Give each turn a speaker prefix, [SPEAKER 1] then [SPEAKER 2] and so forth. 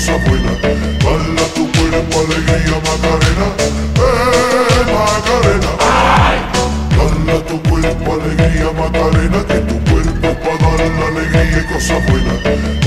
[SPEAKER 1] cosas buenas. Bala tu cuerpo, alegría, Macarena, Macarena. Bala tu cuerpo, alegría, Macarena, que tu cuerpo pa' dar la alegría y cosas buenas.